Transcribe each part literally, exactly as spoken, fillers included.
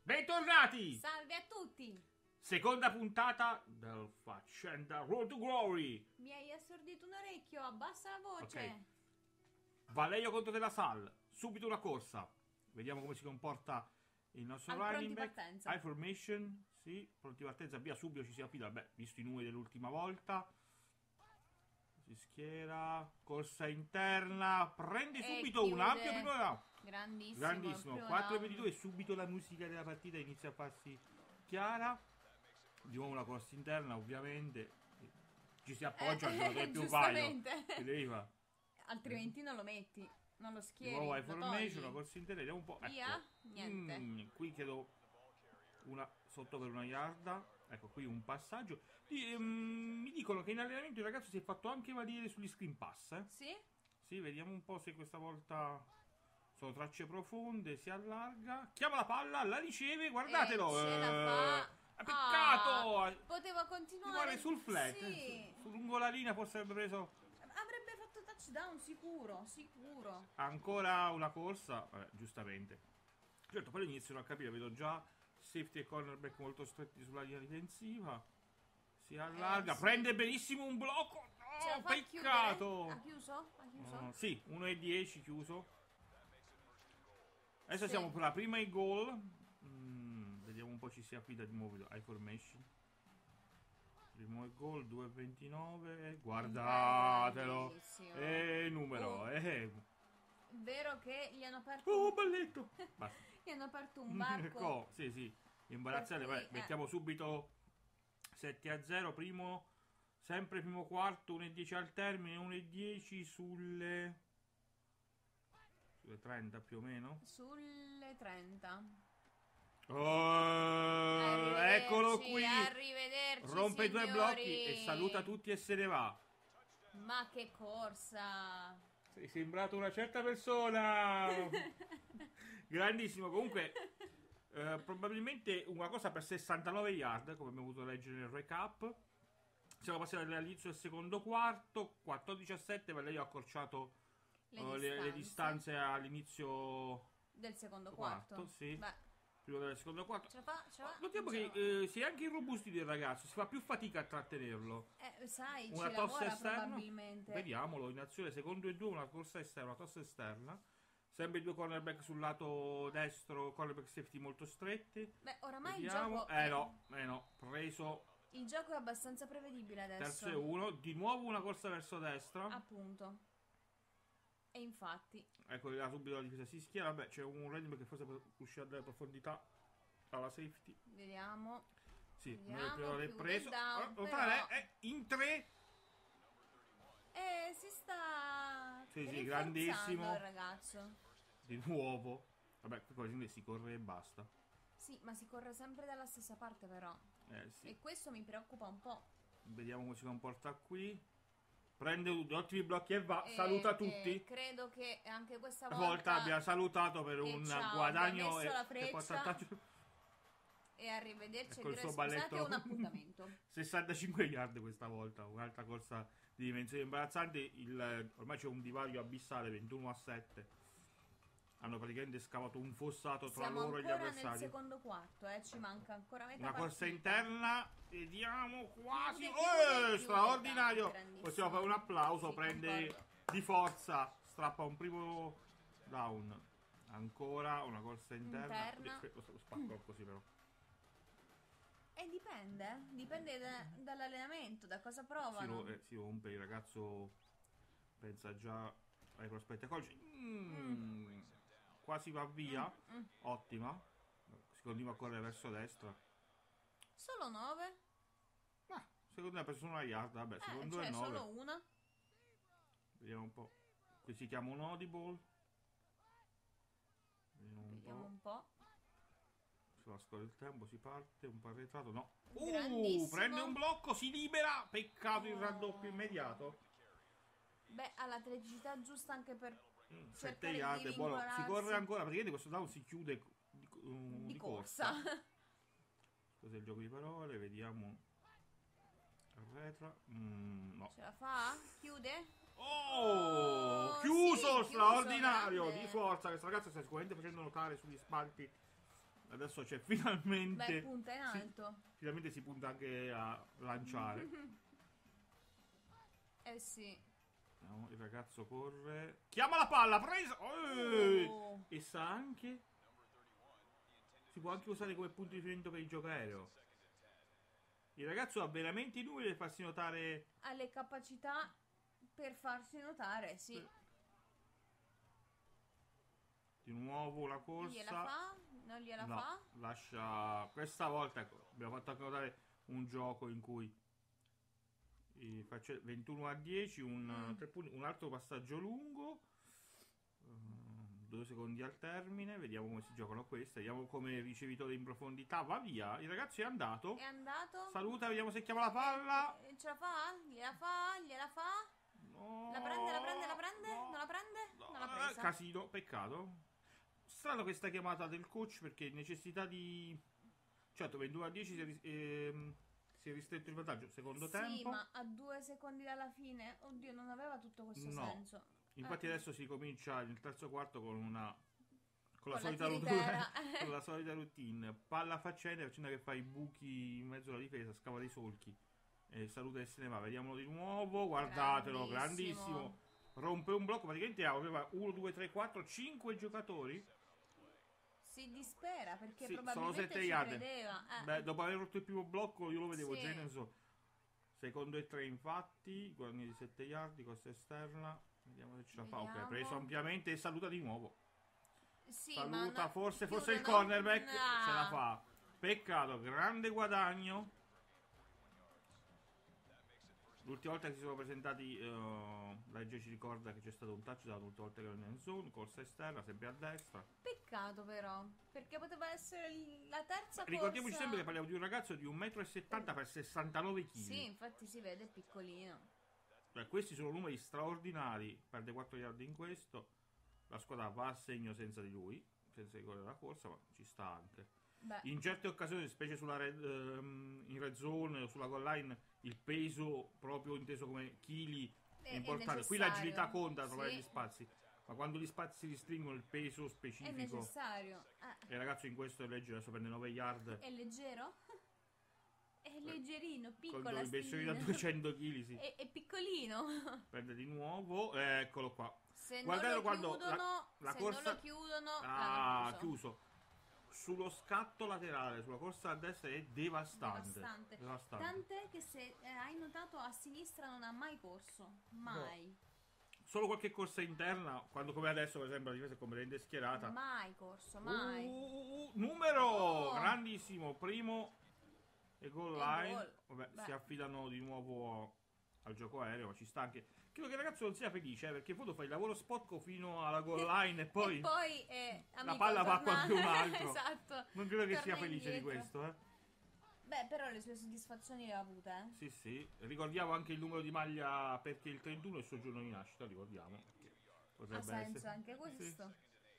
Bentornati! Salve a tutti! Seconda puntata del Faccenda Road to Glory. Mi hai assordito un orecchio, abbassa la voce. Ok. Valerio contro Della Salle. Subito una corsa. Vediamo come si comporta il nostro Al running pronti back. partenza. High formation. Sì, pronti partenza. Via, subito ci si affida. Beh, visto i numeri dell'ultima volta. Si schiera. Corsa interna. Prende E subito chiude. un ampio primo round. Grandissimo. Grandissimo. quattro per due. E subito la musica della partita inizia a farsi chiara. Di nuovo una corsa interna, ovviamente. Ci si appoggia Eh, al giocatore più giustamente. vaglio. Che devi fare? Altrimenti non lo metti, non lo Di schieri. nuovo hai lo formation, togli. una corsa interna. Vediamo un po'. Via? Ecco. Niente. Mm, qui chiedo una sotto per una yarda. Ecco, qui un passaggio. Di- ehm, mi dicono che in allenamento il ragazzo si è fatto anche valere sugli screen pass. Eh? Sì? Sì, vediamo un po' se questa volta sono tracce profonde. Si allarga, chiama la palla, la riceve. Guardatelo. E ce la eh, fa. è peccato. Ah, poteva Mi continuare. guarda sul flat. Sì. Su, su lungo la linea forse avrebbe preso Avrebbe fatto touchdown sicuro, sicuro. ancora una corsa. Vabbè, giustamente. Certo, poi iniziano a capire. Vedo già safety e cornerback molto stretti sulla linea difensiva. Si allarga, Eh, sì. prende benissimo un blocco. Ce la No, fa peccato. chiudere? Ha chiuso? Ha chiuso? Oh, sì, uno e dieci chiuso. Adesso Sì. siamo per la prima e goal. Mm, vediamo un po' ci si affida di nuovo ai formation. Primo e goal, due e ventinove. Guardatelo. Bellissimo. E numero. Oh. Eh. Vero che gli hanno aperto Oh, balletto. Basta. gli hanno aperto un varco. Ecco, sì, sì. Imbarazzante. Per cui, Vabbè, eh. mettiamo subito sette a zero. Primo, sempre primo quarto, uno e dieci al termine, uno e dieci sulle sulle trenta più o meno. Sulle trenta. Oh, Arrivederci, eccolo qui. Arrivederci, Rompe i due signori. blocchi e saluta tutti e se ne va. Ma che corsa. Sei sembrato una certa persona. Grandissimo. Comunque, eh, probabilmente una cosa per sessantanove yard, come abbiamo potuto leggere nel recap. Siamo passati dall'inizio del secondo quarto. quattordici a sette. Valerio ha accorciato Le eh, distanze. le, le distanze all'inizio Del secondo quarto. quarto. Sì. Beh, Prima del secondo quarto. ce la fa, ce la fa. Notiamo Ce che la fa. eh, si è anche irrobustito il ragazzo. Si fa più fatica a trattenerlo. Eh, sai, Una ci tossa lavora esterna. probabilmente. Vediamolo in azione. Secondo e due, una corsa esterna, una tossa esterna. Sempre i due cornerback sul lato destro, cornerback safety molto stretti. Beh, oramai il Vediamo. gioco Eh no, eh no. Preso. Il gioco è abbastanza prevedibile adesso. Terzo e uno. Di nuovo una corsa verso destra. Appunto. E infatti. Ecco là subito la difesa si schiera. Vabbè, c'è un running back che forse può uscire a dare profondità alla safety. Vediamo. Sì, Vediamo, non è prima l'è chiude preso. il down, Ah, lo però- fa, eh, eh, in tre. Eh, si sta Sì, sì, rinforzando grandissimo. il ragazzo. Di nuovo. Vabbè, qui si corre e basta. Sì, ma si corre sempre dalla stessa parte però. Eh sì. E questo mi preoccupa un po'. Vediamo come si comporta qui. Prende due ottimi blocchi e va. E- Saluta e tutti. credo che anche questa Una volta, volta abbia salutato per e un ci ha guadagno messo e, la e freccia. porcentaggio. E arrivederci Ecco e il dire suo scusate, balletto. ho un appuntamento. sessantacinque yard questa volta. Un'altra corsa di dimensioni imbarazzanti. Il, ormai c'è un divario abissale, ventuno a sette. Hanno praticamente scavato un fossato tra Siamo loro e gli ancora nel avversari. secondo quarto, eh, ci manca ancora metà Una corsa partita. interna, vediamo quasi. Chiude, chiude, Eh, chiude, straordinario. grandissimo. Possiamo fare un applauso. Sì, prende concordo. di forza, strappa un primo down. Ancora una corsa interna. Interna. Lo, lo spacco così però. E dipende, dipende da- dall'allenamento, da cosa Si, provano. ro- eh, si rompe, il ragazzo pensa già ai prospetti a college. Mm, Quasi va via. Mm. Ottima. Si continua a correre verso destra. Solo nove? Ah, secondo me ha preso una yard. Vabbè, Eh, secondo cioè è nove. solo una? Vediamo un po'. Qui si chiama un audible. Vediamo un Vediamo po'. un po'. Sulla scorre il tempo si parte. Un po' arretrato. No. Uh, Grandissimo. prende un blocco. Si libera. Peccato il Oh. raddoppio immediato. Beh, ha l'atleticità giusta anche per Mm, sette cercare di yard. Buono. Si rincuorarsi. corre ancora. Praticamente questo down si chiude di, um, di di corsa. Cos'è il gioco di parole? Vediamo. Arretra. Mm, no. Ce la fa? Chiude? Oh, Oh, chiuso, sì, straordinario chiuso, di grande. forza. Questo ragazzo sta sicuramente facendo notare sugli spalti Adesso c'è finalmente... Beh, punta in si- alto. finalmente si punta anche a lanciare. Eh sì. No, il ragazzo corre. Chiama la palla, presa! Ehi! Oh. E sa anche... Si può anche usare come punto di riferimento per il gioco aereo. Il ragazzo ha veramente i numeri per farsi notare... Ha le capacità per farsi notare, sì. Sì. Di nuovo la corsa. Gliela fa? Non gliela No, fa? lascia... Questa volta, ecco, abbiamo fatto anche notare un gioco in cui eh, faccio ventuno a dieci, un, Mm. tre punti, un altro passaggio lungo, ehm, due secondi al termine, vediamo come si giocano queste, vediamo come ricevitore in profondità va via, il ragazzo è andato, È andato? saluta, vediamo se chiama la palla. Eh, Ce la fa? Gliela fa? Gliela fa? No, La prende, la prende, la prende? no, Non la prende? no, Non l'ha eh, presa. casino, peccato. Strano questa chiamata del coach perché necessità di... Certo, ventuno a dieci si è, ris- ehm, si è ristretto il vantaggio, secondo Sì, tempo. ma a due secondi dalla fine, oddio, non aveva tutto questo No. senso. Infatti Eh. adesso si comincia nel terzo quarto con una... Con la, Con la solita tiritera. routine, con la solita routine. Palla faccenda, faccenda che fa i buchi in mezzo alla difesa, scava dei solchi. E saluta e se ne va. Vediamolo di nuovo. Guardatelo, Grandissimo. grandissimo. Rompe un blocco. Praticamente aveva uno, due, tre, quattro, cinque giocatori. Si dispera perché Sì, sono probabilmente sette ci yard. credeva. Eh. Beh, dopo aver rotto il primo blocco, io lo vedevo Sì. già in Enzo. Secondo e tre, infatti. Guadagni di sette yard, costa esterna. Vediamo se ce la fa. Ok, Vediamo. preso ampiamente e saluta di nuovo. Sì, Saluta, ma no- forse, forse il chiudono? cornerback No. ce la fa. Peccato, grande guadagno. L'ultima volta che si sono presentati, uh, la G ci ricorda che c'è stato un touchdown, l'ultima volta che erano in zone, corsa esterna, sempre a destra. Peccato però, perché poteva essere il- la terza Ricordiamoci corsa. sempre che parliamo di un ragazzo di un metro e settanta per sessantanove chili. Sì, infatti si vede piccolino. Beh, questi sono numeri straordinari. Perde quattro yard in questo. La squadra va a segno senza di lui, senza ricorrere la corsa, ma ci sta anche. Beh, In certe occasioni, specie sulla red, ehm, in red zone o sulla goal line, il peso proprio inteso come chili è, è, è importante. Qui necessario. l'agilità conta a trovare Sì, gli spazi, ma quando gli spazi si restringono, il peso è specifico. necessario. Eh, E il ragazzo in questo è leggero, adesso prende nove yard. è leggero? È leggerino, Con piccolo. due dimensioni da duecento chili, sì. È, è piccolino. Prende di nuovo, eh, eccolo qua. Se Guardate non lo quando la- chiudono, la se corsa- non lo chiudono, Ah, l'hanno chiuso. chiuso. Sullo scatto laterale, sulla corsa a destra è devastante. Devastante. Devastante. Tant'è che se eh, hai notato a sinistra non ha mai corso. Mai. Solo qualche corsa interna, quando come adesso per esempio la difesa è completamente schierata. Mai corso, mai. Uh, uh, uh, numero Oh. grandissimo, primo e goal E line. goal. Vabbè, Beh. si affidano di nuovo al gioco aereo, ma ci sta anche. Credo che il ragazzo non sia felice, eh, perché in fondo fa il lavoro sporco fino alla goal line e poi E poi eh, la amico, palla va a torna- qualcun altro. Esatto. Non credo che torna sia felice di indietro. questo, eh. Beh, però le sue soddisfazioni le ha avute, eh. Sì, sì. Ricordiamo anche il numero di maglia perché il trentuno è il suo giorno di nascita, ricordiamo. Perché Ha potrebbe senso essere. anche Sì. questo.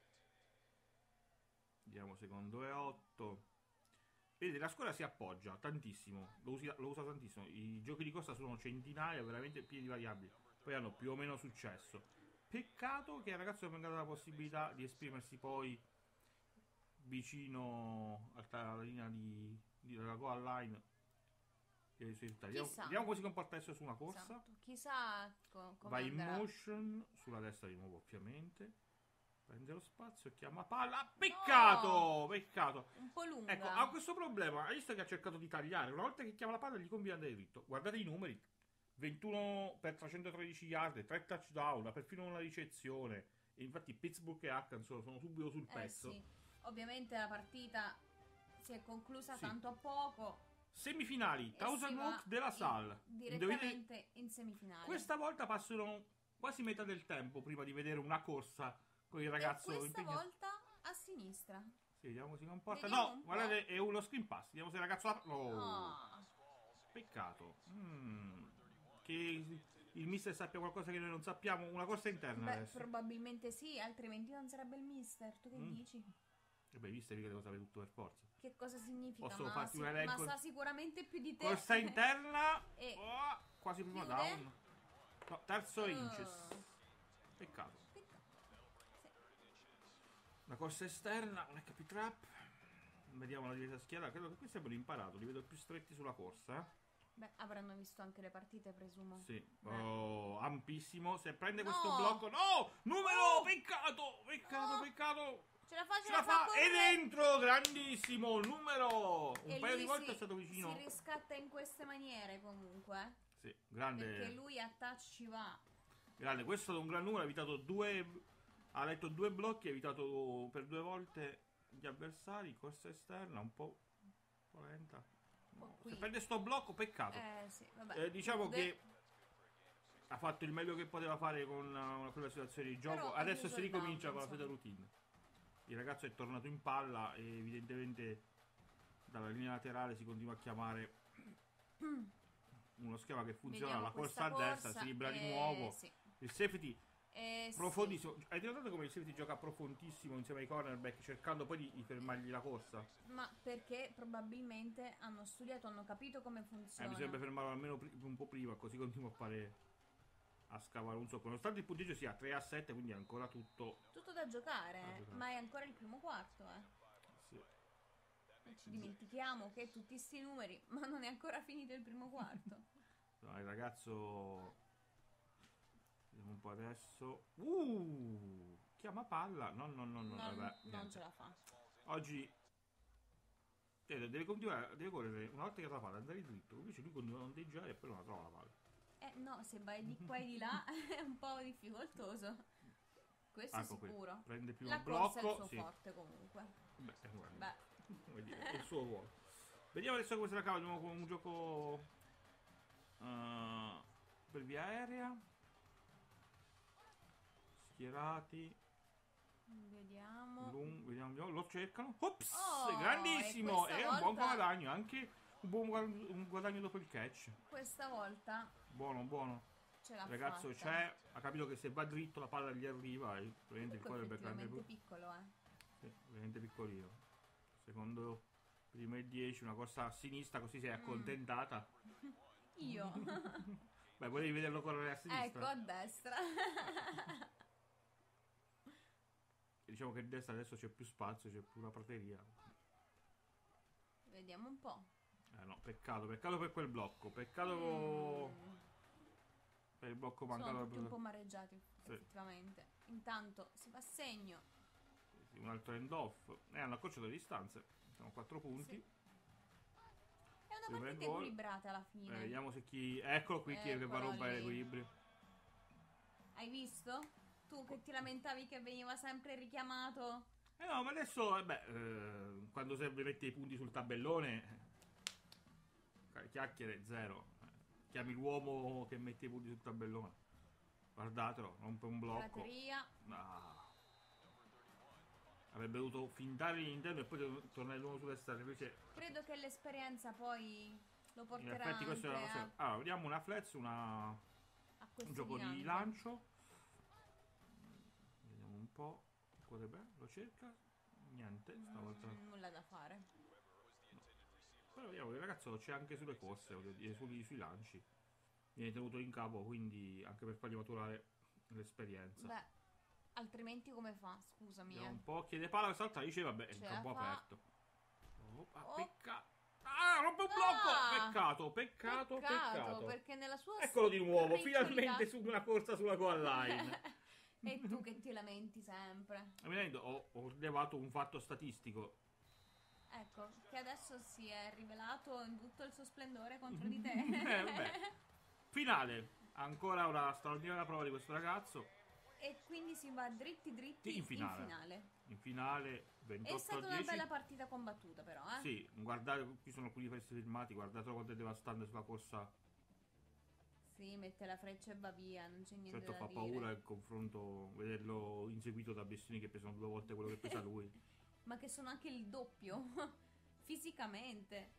Andiamo secondo e otto. Vedete, la scuola si appoggia tantissimo, lo, usi- lo usa tantissimo. I giochi di corsa sono centinaia, veramente pieni di variabili. Poi hanno più o meno successo. Peccato che al ragazzo non venga data la possibilità di esprimersi poi vicino alla linea di, di della goal line. E i suoi risultati. Vediamo, Chissà. vediamo come si comporta adesso su una corsa. Esatto. Chissà co- come Va in andrà. motion sulla destra di nuovo, ovviamente. Prende lo spazio, chiama palla. Peccato! No! Peccato! Un po' lunga. Ecco, ha questo problema. Hai visto che ha cercato di tagliare. Una volta che chiama la palla, gli conviene andare dritto. Guardate i numeri: ventuno per trecentotredici yard, tre touchdown, perfino una ricezione. E infatti, Pittsburgh e Arkansas sono subito sul Eh pezzo. sì. Ovviamente la partita si è conclusa Sì. tanto a poco. Semifinali: e Thousand si va Oaks della in- Salle. Direttamente Indovinate- in semifinale. Questa volta passano quasi metà del tempo prima di vedere una corsa con il ragazzo e questa impegnato. volta a sinistra. Sì, vediamo come si comporta. Vediamo No, un po'. guardate, è uno screen pass. Vediamo se il ragazzo la... Oh, Oh. peccato. Mm. Che il mister sappia qualcosa che noi non sappiamo. Una corsa interna Beh, adesso. probabilmente sì, altrimenti non sarebbe il mister. Tu che Mm. dici? E beh, mister mica devo sapere tutto per forza. Che cosa significa? Posso ma, farti si- un elenco? ma sa sicuramente più di te. Corsa interna. E Oh, quasi prima chiude. down. No, terzo Uh. inches. Peccato. Peccato. Sì. La corsa esterna, un H P trap. vediamo la diretta schiera. Credo che questi abbiano imparato, li vedo più stretti sulla corsa. Eh? Beh, avranno visto anche le partite, presumo. Sì, Beh. oh, ampissimo. Se prende No! questo blocco, no! Numero! No! Peccato! Peccato, No! peccato! Ce la fa, ce, Ce la fa! E correre! dentro! Grandissimo! Numero! Un E paio lui di volte si- è stato vicino. Si riscatta in queste maniere comunque. Sì, grande. Perché lui a touch ci va. Grande, questo è stato un gran numero. Ha evitato due. Ha letto due blocchi. Ha evitato per due volte gli avversari. Corsa esterna, un po', un po' lenta. No, qui. se prende sto blocco, peccato. Eh sì, vabbè. Eh, diciamo De- che ha fatto il meglio che poteva fare con una, quella situazione di gioco. Però ha Adesso chiuso si il ricomincia down, con la solita routine. Il ragazzo è tornato in palla e evidentemente dalla linea laterale si continua a chiamare uno schema che funziona. Vediamo La corsa a questa destra, corsa, si libera di eh, nuovo. sì. Il safety Eh, sì. profondissimo. Hai notato come il safety gioca profondissimo insieme ai cornerback, cercando poi di, di fermargli la corsa? Ma perché probabilmente hanno studiato, hanno capito come Eh, funziona. bisognerebbe fermarlo almeno pri- un po' prima, così continua a fare a scavare un socco. Nonostante il punteggio sia tre a sette, quindi è ancora tutto. Tutto da giocare, Da giocare. ma è ancora il primo quarto, eh. Sì. E ci dimentichiamo che tutti sti numeri, ma non è ancora finito il primo quarto. No, il ragazzo. Vediamo un po' adesso. Uh! Chiama palla. No, no, no, no. non, vabbè, non niente. ce la fa. Oggi. Deve, deve continuare. Deve correre una volta che ha la palla, andare dritto. Invece lui continua a ondeggiare e poi non la trova la palla. Eh no, se vai di qua e di là è un po' difficoltoso. Questo Ecco è qui. sicuro. Prende più La un corsa è il blocco. suo Sì. forte comunque. Beh, eh, guarda. Beh, Come dire, è il suo ruolo. Vediamo adesso come se la cava. Andiamo con un gioco uh, per via aerea. Schierati. vediamo. Lung- vediamo, vediamo, lo cercano. Ops! Oh, grandissimo! e questa È un buon volta- guadagno. Anche un buon guad- un guadagno dopo il catch. Questa volta Buono, buono. ce l'ha Il ragazzo fatta. c'è. Ha capito che se va dritto la palla gli arriva. E prende il Comunque quarterback grande. effettivamente piccolo, eh. Sì, veramente piccolino. Secondo primo e dieci, una corsa a sinistra, così sei Mm. accontentata. Io. Beh, volevi vederlo correre a sinistra. Ecco, a destra. Diciamo che a destra adesso c'è più spazio, c'è più una prateria. Vediamo un po'. Eh no, peccato, peccato per quel blocco. Peccato Mm. per il blocco mancato. Sono dal tutti un po' professor- mareggiati, Sì. effettivamente. Intanto si fa segno. Sì, un altro end off. E hanno accorciato le distanze. Sono quattro punti. Sì. È una Prima il partita gol. equilibrata alla fine. Eh, vediamo se chi. Eccolo qui chi che va a Eccolo rompere lì. l'equilibrio. Hai visto? Tu che ti lamentavi che veniva sempre richiamato. Eh no, ma adesso, eh, beh, eh, quando serve mette i punti sul tabellone, eh, chiacchiere zero. Eh, chiami l'uomo che mette i punti sul tabellone. Guardatelo, rompe un blocco. Prateria. Ah. Avrebbe dovuto fintare l'interno e poi to- tornare l'uomo sulle strade. Invece, Credo che l'esperienza poi lo in porterà effetti, questo è anche una a, cosa. Allora, vediamo una flex, una, a queste un gioco dinamiche. di lancio. Vediamo un po'. Quarterback, lo cerca. Niente, stavolta. Mm, nulla da fare. Però vediamo che il ragazzo c'è anche sulle corse, voglio dire, sui, sui lanci. Viene tenuto in capo, quindi anche per fargli maturare l'esperienza. Beh, altrimenti come fa? Scusami. Vediamo Eh. un po', chiede palla, quest'altra dice, vabbè, è Ce un la campo fa. aperto. Oh, ah, Oh. peccato. Ah, rompe un blocco! Ah! Peccato, peccato, Peccato, peccato. perché nella sua Eccolo di nuovo, ricciolita- finalmente su una corsa sulla goal line. E tu che ti lamenti sempre. Mi rendo, ho, ho rilevato un fatto statistico. Ecco, che adesso si è rivelato in tutto il suo splendore contro di te. Eh, vabbè. Finale, ancora una straordinaria prova di questo ragazzo. E quindi si va dritti dritti Sì, in finale. in finale. In finale ventotto È stata a una dieci. bella partita combattuta però, eh? Sì, guardate, qui sono alcuni pezzi filmati, guardatelo quanto è devastante sulla corsa. Sì, mette la freccia e va via, non c'è niente Certo da fa dire. paura il confronto, vederlo inseguito da bestioni che pesano due volte quello che pesa lui. Ma che sono anche il doppio, fisicamente.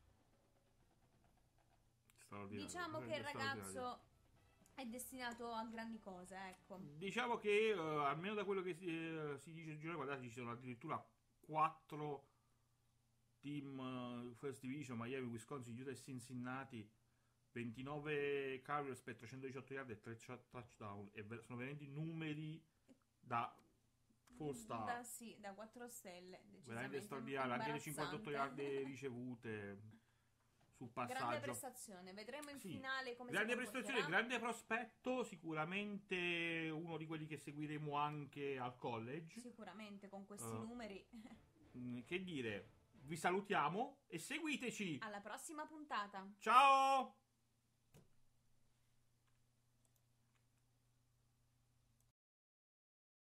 Straordinario, Diciamo che il veramente straordinario. ragazzo è destinato a grandi cose, ecco. Diciamo che eh, almeno da quello che si, eh, si dice oggi, guardate, ci sono addirittura quattro team eh, First Division, Miami, Wisconsin, Utah e Cincinnati, ventinove carries per trecentodiciotto yard e tre touchdown, e ver- sono veramente numeri da four star. Da, sì, da quattro stelle. Veramente straordinario, anche le cinquantotto yard ricevute sul passaggio. Grande prestazione, vedremo in sì. finale come grande si prestazione, grande prospetto, sicuramente uno di quelli che seguiremo anche al college. Sicuramente con questi uh, numeri. Che dire, vi salutiamo e seguiteci. Alla prossima puntata. Ciao!